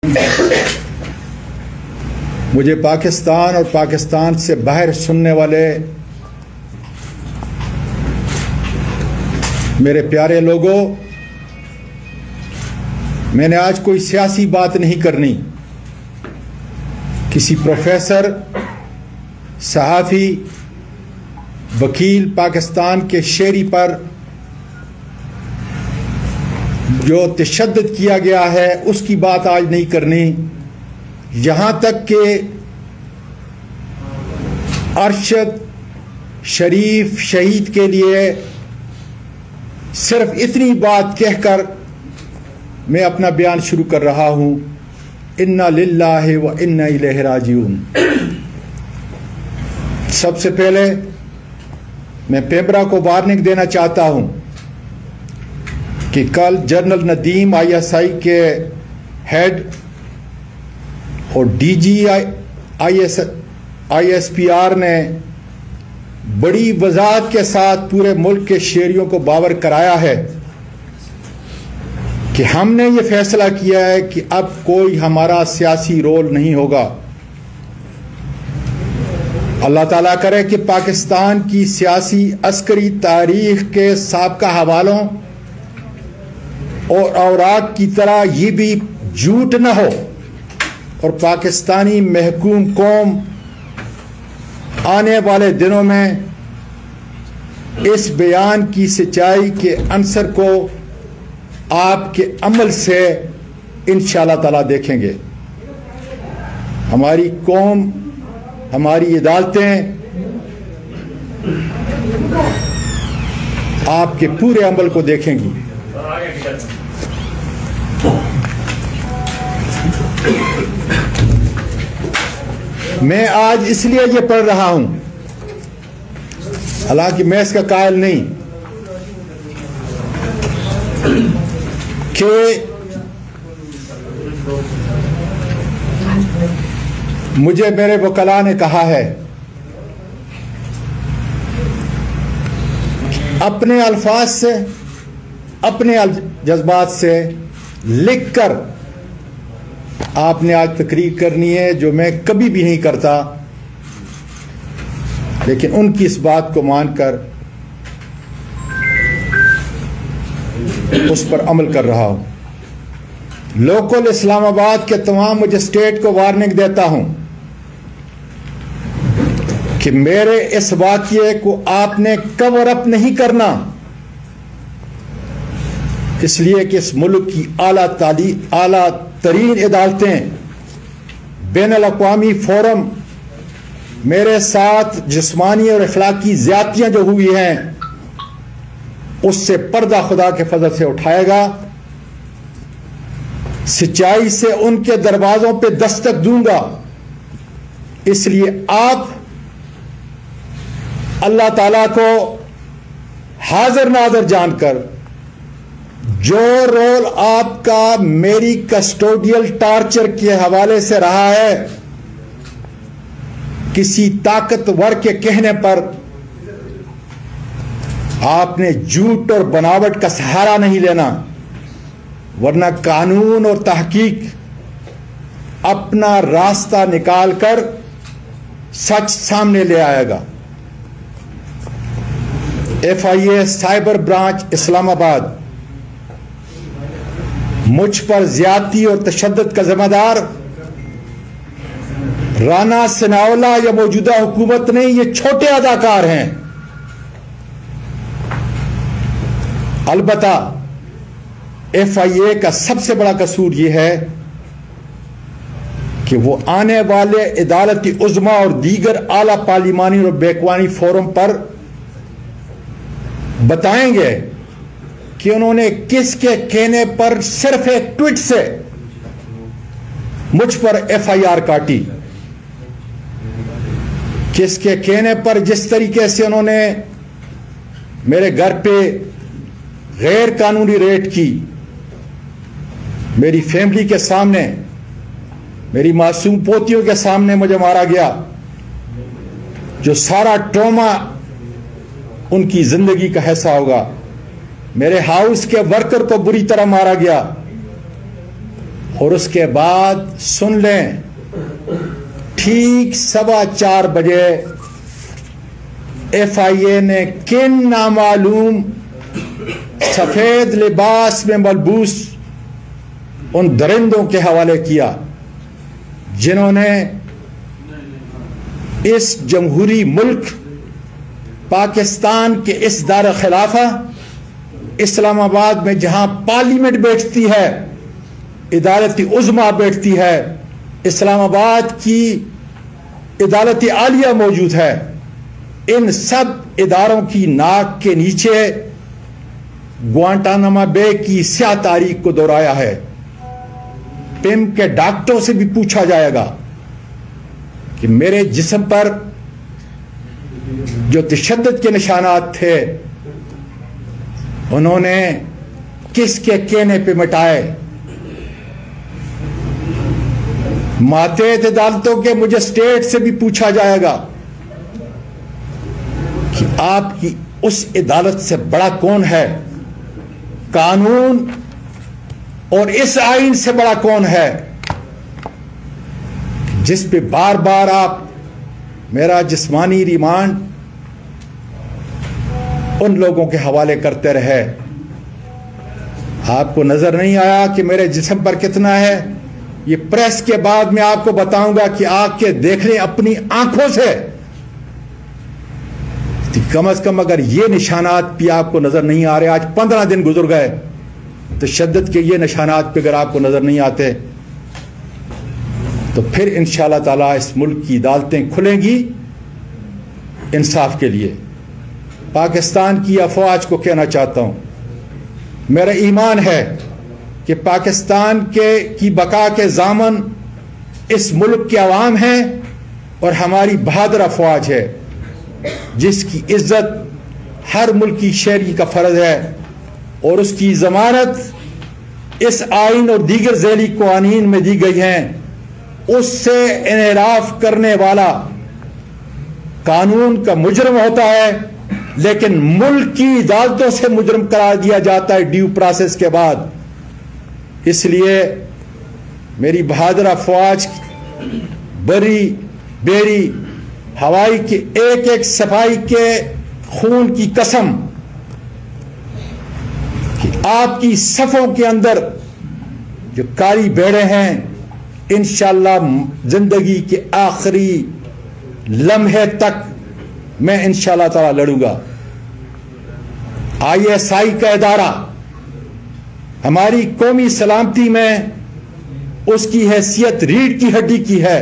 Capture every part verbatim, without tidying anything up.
مجھے پاکستان اور پاکستان سے باہر سننے والے میرے پیارے لوگوں، میں نے آج کوئی سیاسی بات نہیں کرنی، کسی پروفیسر، صحافی، وکیل پاکستان کے شہری پر جو تشدد کیا گیا ہے اس کی بات آج نہیں کرنی، یہاں تک کہ ارشد شریف شہید کے لیے صرف اتنی بات کہہ کر میں اپنا بیان شروع کر رہا ہوں، انا للہ و انا الیہ راجعون۔ سب سے پہلے میں پیمبرا کو وارننگ دینا چاہتا ہوں کہ کل general Nadeem I S I کے ہیڈ اور D G I S I S P R نے بڑی وضاحت کے ساتھ پورے ملک کے شہریوں کو باور کرایا ہے کہ ہم نے یہ فیصلہ کیا ہے کہ اب کوئی ہمارا سیاسی رول نہیں ہوگا۔ اللہ تعالیٰ کرے کہ پاکستان کی سیاسی عسکری تاریخ کے سابقہ حوالوں اور اوراق کی طرح یہ بھی جھوٹ نہ ہو اور پاکستانی محکوم قوم آنے والے دنوں میں اس بیان کی سچائی کے عنصر کو آپ کے عمل سے انشاءاللہ تعالیٰ دیکھیں گے۔ ہماری قوم، ہماری عدالتیں آپ کے پورے عمل کو دیکھیں گی۔ میں آج اس لیے یہ پڑھ رہا ہوں، حالانکہ میں اس کا قائل نہیں، کہ مجھے میرے وکلاء نے کہا ہے اپنے الفاظ سے، اپنے جذبات سے لکھ کر آپ نے آج تقریر کرنی ہے، جو میں کبھی بھی نہیں کرتا، لیکن ان کی اس بات کو مان کر اس پر عمل کر رہا ہوں۔ لوکل اسلام آباد کے تمام مجسٹریٹ کو وارننگ دیتا ہوں کہ میرے اس واقعے کو آپ نے کور اپ نہیں کرنا، اس لیے کہ اس ملک کی اعلیٰ تعلیم اعلیٰ ترین عدالتیں، بین الاقوامی فورم میرے ساتھ جسمانی اور اخلاقی زیادتیاں جو ہوئی ہیں اس سے پردہ خدا کے فضل سے اٹھائے گا، سچائی سے ان کے دروازوں پہ دستک دوں گا۔ اس لیے آپ اللہ تعالیٰ کو حاضر ناظر جان کر جو رول آپ کا میری کسٹوڈیل ٹارچر کے حوالے سے رہا ہے، کسی طاقتور کے کہنے پر آپ نے جھوٹ اور بناوٹ کا سہارا نہیں لینا، ورنہ قانون اور تحقیق اپنا راستہ نکال کر سچ سامنے لے آئے گا۔ F I A cyber branch Islamabad مجھ پر زیادتی اور تشدد کا ذمہ دار رانا ثناءاللہ یا موجودہ حکومت نہیں، یہ چھوٹے اداکار ہیں۔ البتہ ایف آئی اے کا سب سے بڑا قصور یہ ہے کہ وہ آنے والے عدالتی عظمیٰ اور دیگر اعلیٰ پارلیمانی اور بیکوانی فورم پر بتائیں گے کہ انہوں نے کس کے کہنے پر صرف ایک ٹویٹ سے مجھ پر ایف آئی آر کاٹی، کس کے کہنے پر جس طریقے سے انہوں نے میرے گھر پہ غیر قانونی ریڈ کی، میری فیملی کے سامنے، میری معصوم پوتیوں کے سامنے مجھے مارا گیا، جو سارا ٹراما ان کی زندگی کا حصہ ہوگا۔ میرے ہاؤس کے ورکر کو بری طرح مارا گیا، اور اس کے بعد سن لیں ٹھیک سوا چار بجے ایف آئی اے نے کن نامعلوم سفید لباس میں ملبوس ان درندوں کے حوالے کیا جنہوں نے اس جمہوری ملک پاکستان کے اس دار خلافہ اسلام آباد میں جہاں پارلیمنٹ بیٹھتی ہے، عدالت عظمیٰ بیٹھتی ہے، اسلام آباد کی عدالت عالیہ موجود ہے، ان سب اداروں کی ناک کے نیچے گوانٹاناما بے کی سیاہ تاریخ کو دہرایا ہے۔ پم کے ڈاکٹروں سے بھی پوچھا جائے گا کہ میرے جسم پر جو تشدد کے نشانات تھے انہوں نے کس کے کہنے پہ مٹائے۔ ماتحت عدالتوں کے مجسٹریٹ سے بھی پوچھا جائے گا کہ آپ کی اس عدالت سے بڑا کون ہے، قانون اور اس آئین سے بڑا کون ہے، جس پہ بار بار آپ میرا جسمانی ریمانڈ ان لوگوں کے حوالے کرتے رہے۔ آپ کو نظر نہیں آیا کہ میرے جسم پر کتنا ہے؟ یہ پریس کے بعد میں آپ کو بتاؤں گا کہ آگ کے دیکھ لیں اپنی آنکھوں سے، کم از کم اگر یہ نشانات بھی آپ کو نظر نہیں آ رہے، آج پندرہ دن گزر گئے، تشدد کے یہ نشانات پہ اگر آپ کو نظر نہیں آتے تو پھر انشاءاللہ تعالیٰ اس ملک کی عدالتیں کھلیں گی انصاف کے لیے۔ پاکستان کی افواج کو کہنا چاہتا ہوں، میرا ایمان ہے کہ پاکستان کے کی بقا کے ضامن اس ملک کے عوام ہیں اور ہماری بہادر افواج ہے جس کی عزت ہر ملکی شہری کا فرض ہے، اور اس کی ضمانت اس آئین اور دیگر ذیلی قوانین میں دی گئی ہیں۔ اس سے انحراف کرنے والا قانون کا مجرم ہوتا ہے، لیکن ملک کی عدالتوں سے مجرم قرار دیا جاتا ہے ڈیو پروسیس کے بعد۔ اس لیے میری بہادر افواج بری بیری ہوائی کے ایک ایک سپاہی کے خون کی قسم کہ آپ کی صفوں کے اندر جو کالی بیڑے ہیں انشاءاللہ زندگی کے آخری لمحے تک میں انشاءاللہ تعالی لڑوں گا۔ آئی ایس آئی کا ادارہ ہماری قومی سلامتی میں اس کی حیثیت ریڑھ کی ہڈی کی ہے۔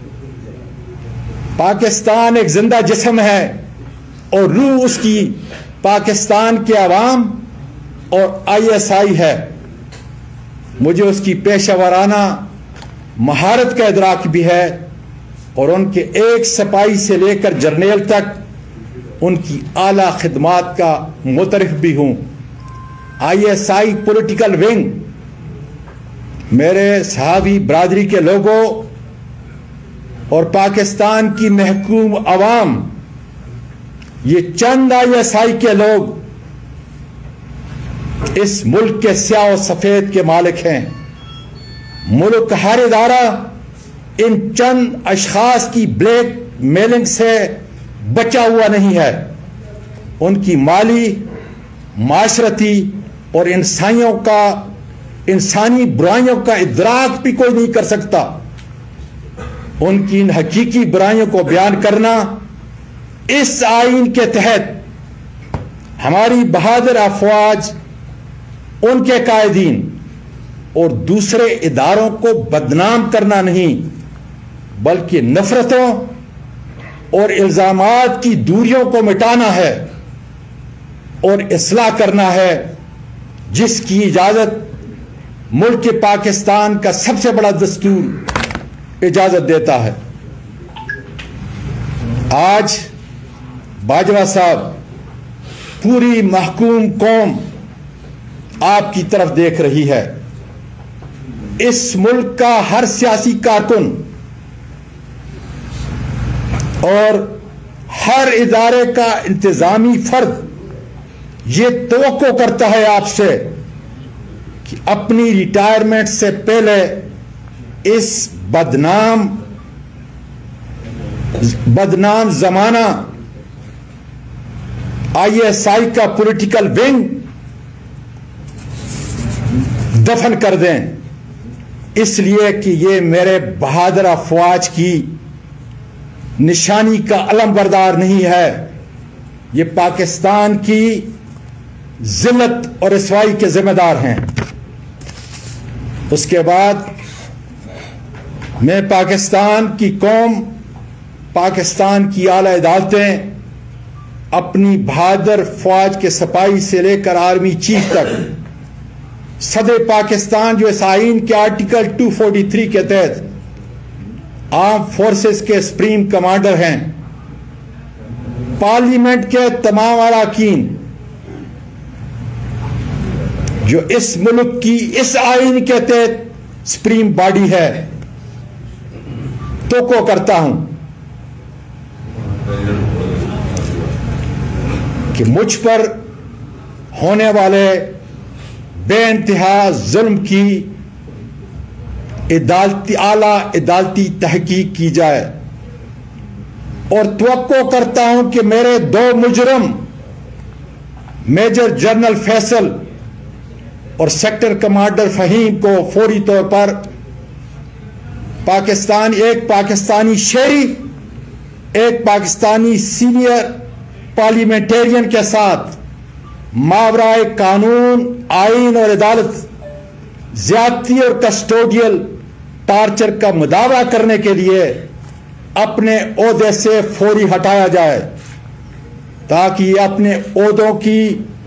پاکستان ایک زندہ جسم ہے اور روح اس کی پاکستان کے عوام اور آئی ایس آئی ہے۔ مجھے اس کی پیشہ ورانہ مہارت کا ادراک بھی ہے اور ان کے ایک سپاہی سے لے کر جرنیل تک ان کی اعلیٰ خدمات کا مترف بھی ہوں۔ I S I political wing میرے صحابی برادری کے لوگوں اور پاکستان کی محکوم عوام، یہ چند آئی ایس آئی کے لوگ اس ملک کے سیاہ و سفید کے مالک ہیں۔ ملک ہر ادارہ ان چند اشخاص کی بلیک میلنگ سے بچا ہوا نہیں ہے۔ ان کی مالی، معاشرتی اور انسانیوں کا انسانی برائیوں کا ادراک بھی کوئی نہیں کر سکتا۔ ان کی ان حقیقی برائیوں کو بیان کرنا اس آئین کے تحت ہماری بہادر افواج، ان کے قائدین اور دوسرے اداروں کو بدنام کرنا نہیں بلکہ نفرتوں اور الزامات کی دوریوں کو مٹانا ہے اور اصلاح کرنا ہے، جس کی اجازت ملک پاکستان کا سب سے بڑا دستور اجازت دیتا ہے۔ آج باجوہ صاحب، پوری محکوم قوم آپ کی طرف دیکھ رہی ہے۔ اس ملک کا ہر سیاسی کارکن اور ہر ادارے کا انتظامی فرد یہ توقع کرتا ہے آپ سے کہ اپنی ریٹائرمنٹ سے پہلے اس بدنام بدنام زمانہ آئی ایس آئی کا پولیٹیکل ونگ دفن کر دیں، اس لیے کہ یہ میرے بہادر افواج کی نشانی کا علم بردار نہیں ہے، یہ پاکستان کی ذلت اور رسوائی کے ذمہ دار ہیں۔ اس کے بعد میں پاکستان کی قوم، پاکستان کی اعلی عدالتیں اپنی بہادر فوج کے سپاہی سے لے کر آرمی چیف تک، صدر پاکستان جو اس آئین کے آرٹیکل دو سو تینتالیس کے تحت آرم فورسز کے سپریم کمانڈر ہیں، پارلیمنٹ کے تمام اراکین جو اس ملک کی اس آئین کے تحت سپریم باڈی ہے، تو کو کرتا ہوں کہ مجھ پر ہونے والے بے انتہا ظلم کی عدالتی اعلیٰ عدالتی تحقیق کی جائے، اور توقع کرتا ہوں کہ میرے دو مجرم میجر جنرل فیصل اور سیکٹر کمانڈر فہیم کو فوری طور پر پاکستان ایک پاکستانی شہری، ایک پاکستانی سینئر پارلیمنٹرین کے ساتھ ماورائے قانون، آئین اور عدالت زیادتی اور کسٹوڈیل ٹارچر کا مداوع کرنے کے لیے اپنے عہدے سے فوری ہٹایا جائے، تاکہ یہ اپنے عہدوں کی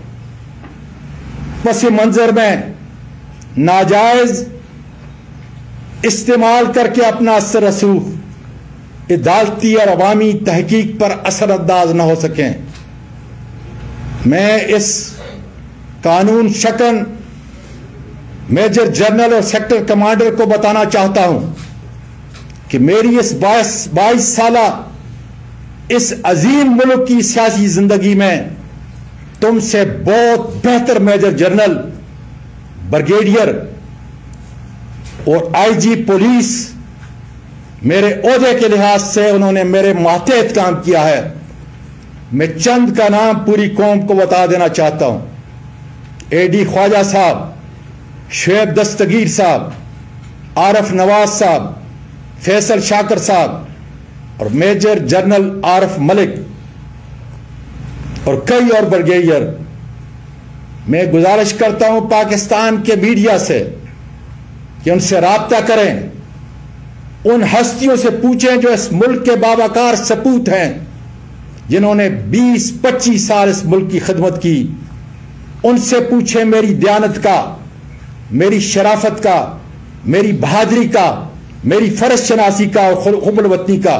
پس منظر میں ناجائز استعمال کر کے اپنا اثر رسوخ عدالتی اور عوامی تحقیق پر اثر انداز نہ ہو سکیں۔ میں اس قانون شکن میجر جنرل اور سیکٹر کمانڈر کو بتانا چاہتا ہوں کہ میری اس بائیس بائیس سالہ اس عظیم ملک کی سیاسی زندگی میں تم سے بہت بہتر میجر جنرل، بریگیڈیئر اور آئی جی پولیس میرے عہدے کے لحاظ سے انہوں نے میرے ماتحت کام کیا ہے۔ میں چند کا نام پوری قوم کو بتا دینا چاہتا ہوں: اے ڈی خواجہ صاحب، شعیب دستگیر صاحب، عارف نواز صاحب، فیصل شاکر صاحب اور میجر جنرل عارف ملک اور کئی اور بریگیڈیئر۔ میں گزارش کرتا ہوں پاکستان کے میڈیا سے کہ ان سے رابطہ کریں، ان ہستیوں سے پوچھیں جو اس ملک کے باوقار سپوت ہیں، جنہوں نے بیس پچیس سال اس ملک کی خدمت کی۔ ان سے پوچھیں میری دیانت کا، میری شرافت کا، میری بہادری کا، میری فرض شناسی کا اور حب الوطنی کا،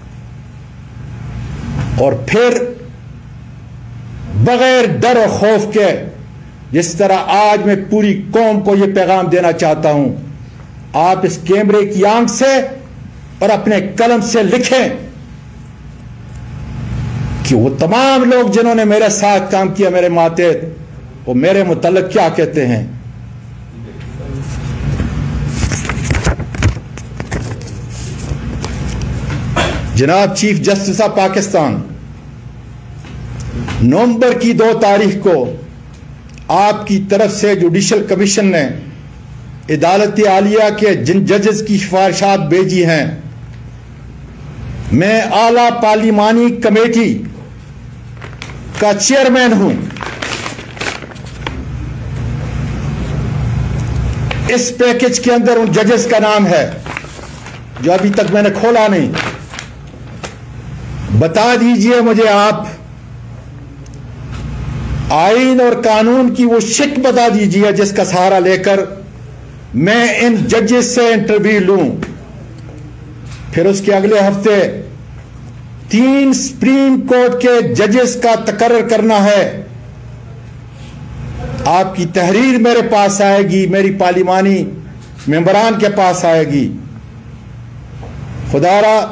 اور پھر بغیر ڈر و خوف کے، جس طرح آج میں پوری قوم کو یہ پیغام دینا چاہتا ہوں، آپ اس کیمرے کی آنکھ سے اور اپنے قلم سے لکھیں کہ وہ تمام لوگ جنہوں نے میرے ساتھ کام کیا، میرے ماتحت، وہ میرے متعلق کیا کہتے ہیں۔ جناب چیف جسٹس آف پاکستان، نومبر کی دو تاریخ کو آپ کی طرف سے جوڈیشل کمیشن نے عدالت عالیہ کے جن ججز کی سفارشات بھیجی ہیں، میں اعلیٰ پارلیمانی کمیٹی کا چیئرمین ہوں۔ اس پیکج کے اندر ان ججز کا نام ہے جو ابھی تک میں نے کھولا نہیں۔ بتا دیجئے مجھے آپ آئین اور قانون کی وہ شک بتا دیجئے جس کا سہارا لے کر میں ان ججز سے انٹرویو لوں۔ پھر اس کے اگلے ہفتے تین سپریم کورٹ کے ججز کا تقرر کرنا ہے۔ آپ کی تحریر میرے پاس آئے گی، میری پارلیمانی ممبران کے پاس آئے گی۔ خدا را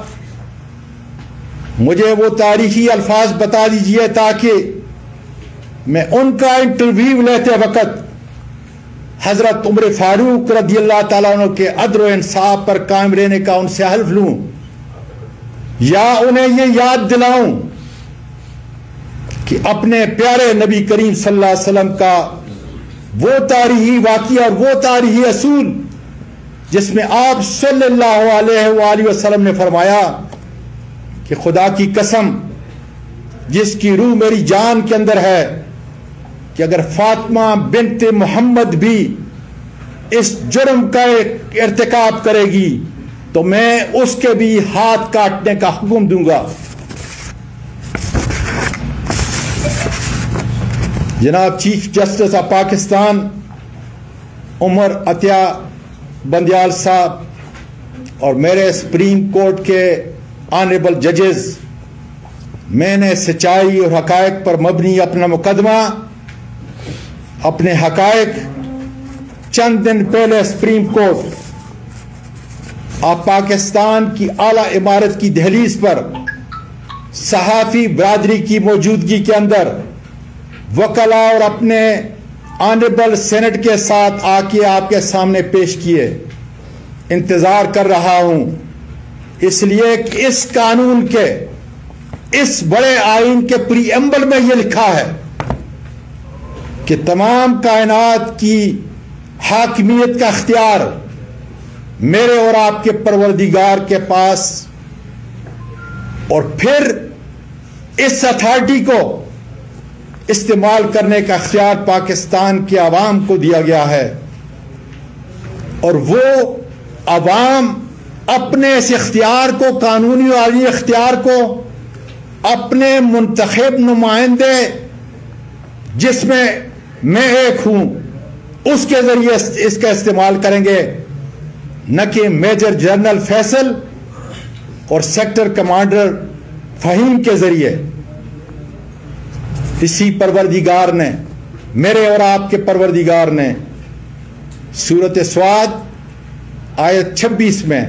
مجھے وہ تاریخی الفاظ بتا دیجئے تاکہ میں ان کا انٹرویو لیتے وقت حضرت عمر فاروق رضی اللہ تعالیٰ عنہ کے عدل و انصاف پر قائم رہنے کا ان سے حلف لوں، یا انہیں یہ یاد دلاؤں کہ اپنے پیارے نبی کریم صلی اللہ علیہ وسلم کا وہ تاریخی واقعہ اور وہ تاریخی اصول جس میں آپ صلی اللہ علیہ وآلہ وسلم نے فرمایا کہ خدا کی قسم جس کی روح میری جان کے اندر ہے کہ اگر فاطمہ بنت محمد بھی اس جرم کا ارتکاب کرے گی تو میں اس کے بھی ہاتھ کاٹنے کا حکم دوں گا۔ جناب chief justice of Pakistan Umar Ata Bandial صاحب اور میرے سپریم کورٹ کے آنریبل ججز، میں نے سچائی اور حقائق پر مبنی اپنا مقدمہ اپنے حقائق چند دن پہلے سپریم کورٹ آف پاکستان کی اعلیٰ عمارت کی دہلیز پر صحافی برادری کی موجودگی کے اندر وکلاء اور اپنے آنریبل سینٹ کے ساتھ آ کے آپ کے سامنے پیش کیے۔ انتظار کر رہا ہوں اس لیے کہ اس قانون کے اس بڑے آئین کے پری ایمبل میں یہ لکھا ہے کہ تمام کائنات کی حاکمیت کا اختیار میرے اور آپ کے پروردگار کے پاس، اور پھر اس اتھارٹی کو استعمال کرنے کا اختیار پاکستان کے عوام کو دیا گیا ہے، اور وہ عوام اپنے اس اختیار کو، قانونی اور عالمی اختیار کو، اپنے منتخب نمائندے جس میں میں ایک ہوں اس کے ذریعے اس کا استعمال کریں گے، نہ کہ میجر جنرل فیصل اور سیکٹر کمانڈر فہیم کے ذریعے۔ اسی پروردگار نے، میرے اور آپ کے پروردگار نے سورۃ سواد آیت چھبیس میں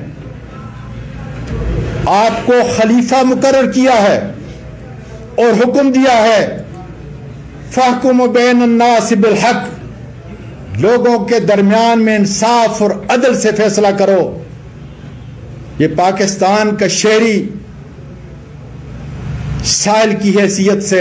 آپ کو خلیفہ مقرر کیا ہے اور حکم دیا ہے فَاحْكُمْ بَيْنَ النَّاسِ بِالْحَقِّ، لوگوں کے درمیان میں انصاف اور عدل سے فیصلہ کرو۔ یہ پاکستان کا شہری سائل کی حیثیت سے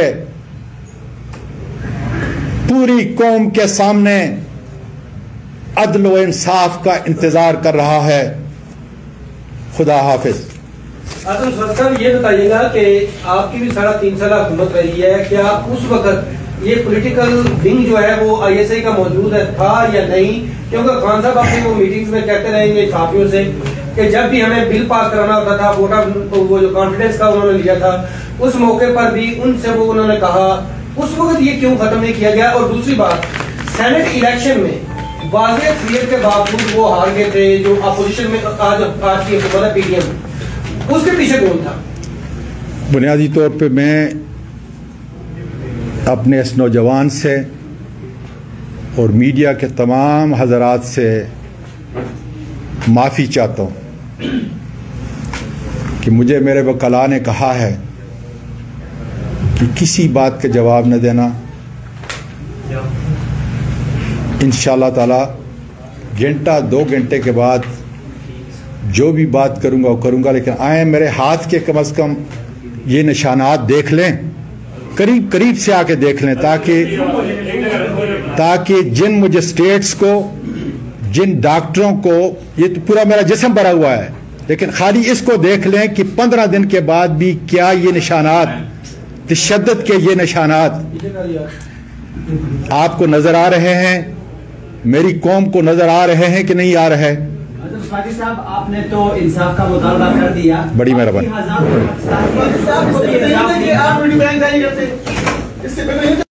پوری قوم کے سامنے عدل و انصاف کا انتظار کر رہا ہے۔ خدا حافظ۔ اعظم صاحب یہ بتائیے گا کہ آپ کی بھی سارا تین سالہ حکومت رہی ہے، کیا اس وقت یہ پولیٹیکل ونگ جو ہے وہ آئی ایس آئی کا موجود ہے تھا یا نہیں؟ کیونکہ خان صاحب اپنی وہ میٹنگز میں کہتے رہیں گے صحافیوں سے کہ جب بھی ہمیں بل پاس کرانا ہوتا تھا، ووٹر وہ جو کانفیڈنس کا انہوں نے لیا تھا، اس موقع پر بھی ان سے وہ انہوں نے کہا، اس وقت یہ کیوں ختم نہیں کیا گیا؟ اور دوسری بات، سینٹ الیکشن میں واضح اکثریت کے باوجود وہ ہار گئے تھے، جو اپوزیشن میں آج آج کی حکومت ہے پی ڈی ایم، اس کے پیچھے کون تھا؟ بنیادی طور پہ میں اپنے اس نوجوان سے اور میڈیا کے تمام حضرات سے معافی چاہتا ہوں کہ مجھے میرے وکلاء نے کہا ہے کہ کسی بات کا جواب نہ دینا۔ انشاءاللہ تعالی گھنٹہ دو گھنٹے کے بعد جو بھی بات کروں گا وہ کروں گا، لیکن آئیں میرے ہاتھ کے کم از کم یہ نشانات دیکھ لیں، قریب قریب سے آ کے دیکھ لیں، تاکہ تاکہ جن مجسٹریٹس کو، جن ڈاکٹروں کو، یہ تو پورا میرا جسم بھرا ہوا ہے، لیکن خالی اس کو دیکھ لیں کہ پندرہ دن کے بعد بھی کیا یہ نشانات، تشدد کے یہ نشانات آپ کو نظر آ رہے ہیں، میری قوم کو نظر آ رہے ہیں کہ نہیں آ رہے؟ صاحب آپ نے تو انصاف کا مطالبہ کر دیا، بڑی مہربانی۔